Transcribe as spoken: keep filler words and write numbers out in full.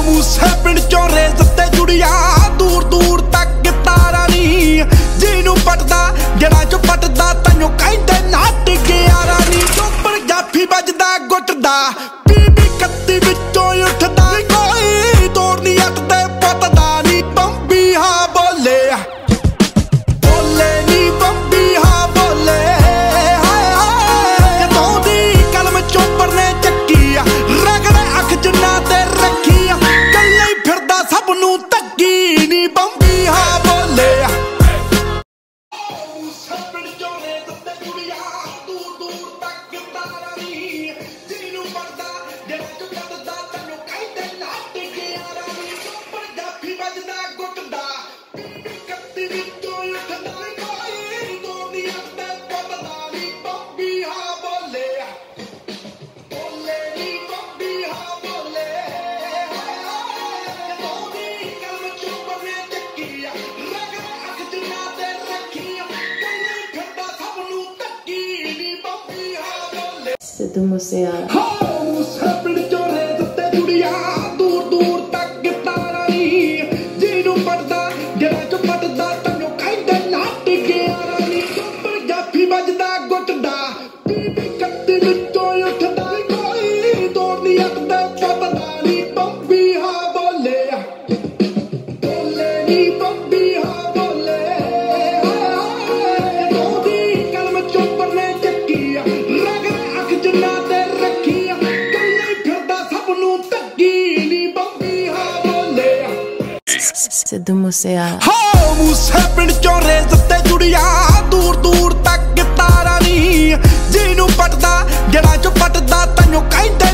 ਮੂਸੇ ਪਿੰਡ ਚੋਂ ਰੇਸ ਤੇ ਜੁੜੀਆਂ ਦੂਰ ਦੂਰ ਤੱਕ ਤਾਰਾਂ ਨੀ ਜਿਹਨੂੰ ਪਟਦਾ ਜਿਹੜਾ ਚੋਂ ਪਟਦਾ ਤੈਨੂੰ ਕਹਿੰਦੇ ਨੱਟ ਗਿਆਰਾਂ ਨੀ ਚੋਪਰ ਜਾਫੀ ਵੱਜਦਾ ਗੁੱਟਦਾ ਬੀਬੀ ਕੱਤੀ ਵਿੱਚੋਂ ਉੱਠਦਾ ਕੋਈ ਤੋੜ ਨੀ ਅੱਟ ਤੇ ਪਤਦਾ ਨੀ ਬੰਬੀ ਹਾਂ ਬੋਲੇ ਬੋਲੇ ਨੀ ਬੰਬੀ ਹਾਂ ਬੋਲੇ ਹਾਏ ਹਾਏ ਜਦੋਂ ਦੀ ਕਲਮ ਚੋਪਰ ਨੇ ਚੱਕੀ ਰਗੜ ਅੱਖ ਜਿੰਨਾ ਤੇ ਰੱਖੀ ਕੱਲੇ ਫਿਰਦਾ ਸਭ ਨੂੰ ਧੱਕੀ ਨੀ ਬੰਬੀ ਹਾਂ ਬੋਲੇ ਸਿੱਧੂ ਮੂਸੇਵਾਲਾ ਮੂਸੇ ਪਿੰਡ ਚੋਂ ਰੇਸ ਤੇ ਜੁੜੀਆਂ ਦੂਰ ਦੂਰ ਤੱਕ ਤਾਰਾਂ ਨੀ ਜਿਹਨੂੰ ਪਟਦਾ ਜਿਹੜਾ ਚੋਂ ਪਟਦਾ ਤੈਨੂੰ ਕਹਿੰਦੇ ਨੱਟ ਗਿਆਰਾਂ ਨੀ ਚੋਪਰ ਜਾਫੀ ਵੱਜਦਾ ਗੁੱਟਦਾ ਬੀਬੀ ਕੱਤੀ ਵਿੱਚੋਂ ਉੱਠਦਾ ਕੋਈ ਤੋੜ ਨੀ ਅੱਟ ਤੇ ਪਤਦਾ ਨੀ ਬੰਬੀ ਹਾਂ ਬੋਲੇ ਬੋਲੇ ਨੀ ਬੰਬੀ ਹਾਂ ਬੋਲੇ ਹਾਏ ਜਦੋਂ ਦੀ ਕਲਮ ਚੋਪਰ ਨੇ ਚੱਕੀ ਰਗੜ ਅੱਖ ਜਿੰਨਾ ਤੇ ਰੱਖੀ ਕੱਲੇ ਫਿਰਦਾ ਸਭ ਨੂੰ ਧੱਕੀ ਨੀ ਬੰਬੀ ਹਾਂ ਬੋਲੇ ਸਿੱਧੂ ਮੂਸੇਵਾਲਾ ਹਾਂ ਮੂਸੇ ਪਿੰਡ ਚੋਂ ਰੇਸ ਤੇ ਜੁੜੀਆਂ ਦੂਰ ਦੂਰ ਤੱਕ ਤਾਰਾਂ ਨੀ ਜਿਹਨੂੰ ਪਟਦਾ ਜਿਹੜਾ ਚੋਂ ਪਟਦਾ ਤੈਨੂੰ ਕਹਿੰਦੇ